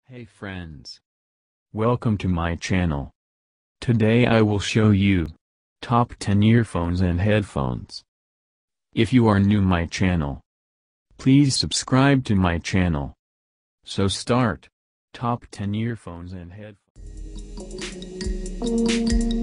Hey friends. Welcome to my channel. Today I will show you top 10 earphones and headphones. If you are new my channel, please subscribe to my channel. So start. Top 10 earphones and headphones.